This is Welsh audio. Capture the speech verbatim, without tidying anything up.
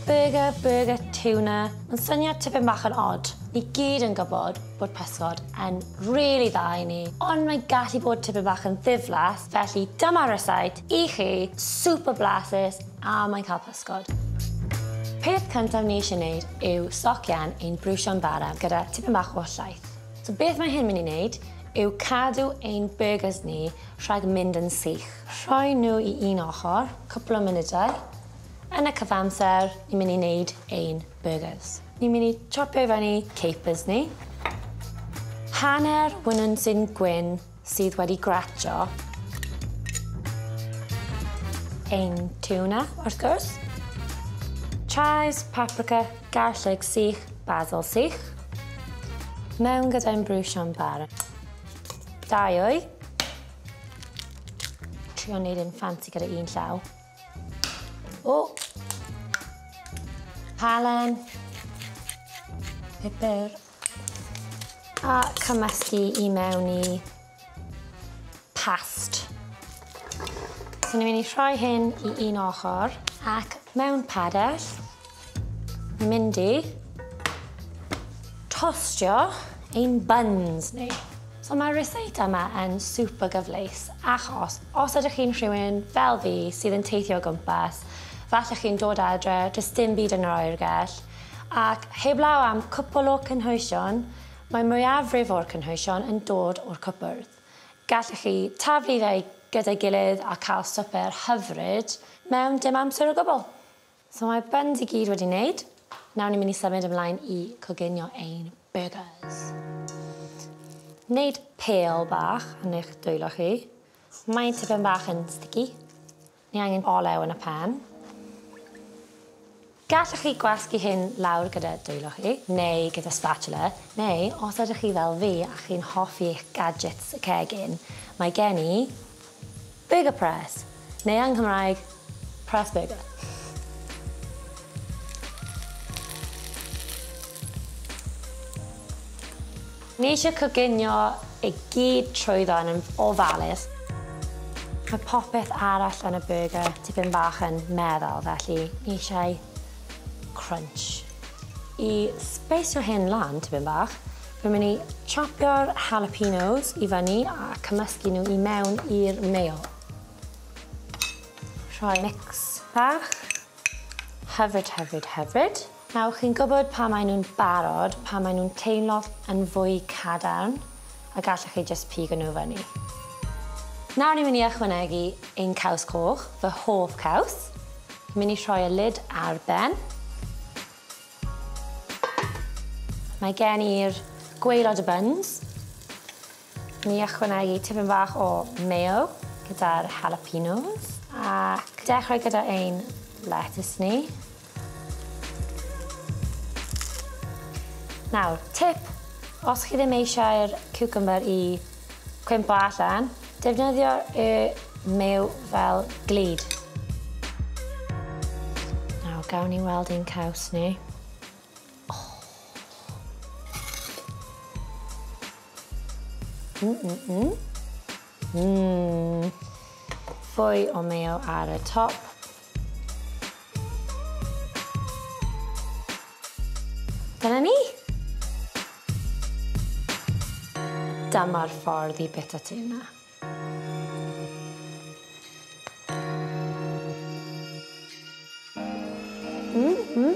Byrgyr, byrgyr, tiwna. Mae'n syniad tipyn bach yn odd. Ni gyd yn gwybod bod pysgod yn rili dda i ni, ond mae'n gallu bod tipyn bach yn ddiflas, felly dyma'r rysait i chi, super blasus, a mae'n cael pysgod. Peth cyntaf ni eisiau gwneud yw socian ein brwsio'n bara gyda tipyn bach o llaeth. So beth mae hyn mynd i wneud yw cadw ein byrgys ni rhag mynd yn sych. Rhoi nhw i un ochr, cwpl o munudau. Yn y cyfamser, ni'n mynd i wneud ein byrgys. Ni'n mynd i chopio i fyny capers ni. Hanner wynwn sy'n gwyn sydd wedi gratio. Ein tiwna, wrth gwrs. Chives, paprika, garlic sych, basil sych. Mewn gyda'n brwsio'n bara. Dau wy. Trio wneud yn ffansi gyda un llaw. O! Halen. Pepper. A cymysgu i mewn i past. So ni'n mynd i rhoi hyn i un ochr ac mewn padell ni'n mynd i tostio ein buns ni. So mae'r ryseit yma yn super gyfleus achos os ydych chi'n rhywun fel fi sydd yn teithio o gwmpas, falle chi'n dod adre, does dim byd yn yr oergell, ac heblaw am cwpl o cynhwysion, mae mwyafrif o'r cynhwysion yn dod o'r cwpwrdd. Gallech chi taflu fe gyda'i gilydd a cael swper hyfryd mewn dim amser o gwbl. So mae buns i gyd wedi wneud. Nawr ni'n mynd i symud ymlaen i coginio ein byrgys. Wneud pêl bach yn eich dwylo chi. Mae'n tipyn bach yn sticky. Ni angen olew yn y pan. Gallech chi gwasgu hyn lawr gyda dwylo chi, neu gyda spatula, neu os ydych chi fel fi a chi'n hoffi eich gadgets y cegin, mae gen i burger press, neu yng Gymraeg, press burger. Ni eisiau coginio i gyd trwyddo yn ofalus. Mae popeth arall yn y burger tipyn bach yn meddwl, felly ni eisiau crunch. I speisio hyn lan tipyn bach, fi'n mynd i chopio'r jalapenos i fyny a cymysgu nhw i mewn i'r mayo. Rhoi mix bach. Hyfryd, hyfryd, hyfryd. Nawr, chi'n gwybod pa mae nhw'n barod, pa mae nhw'n teimlo yn fwy cadarn, a gallech chi jyst pigo nhw fyny. Nawr ni'n mynd i ychwanegu ein caws coch, fy hoff caws. Ni'n mynd i rhoi y lid ar ben. Mae gen i'r gwaelod y buns. Ni'n ychwanegu tipyn bach o mayo gyda'r jalapenos. Ac dechrau gyda ein lettuce ni. Nawr, tip, os chi ddim eisiau'r cucumber i cwympo allan, defnyddio y mayo fel glid. Nawr, gawn ni weld ein caws ni. Oh. Mm, mm, mm. Mm. Fwy o mayo ar y top. Dyna ni. Dyma'r ffordd i bita tiwna. Mm, mm,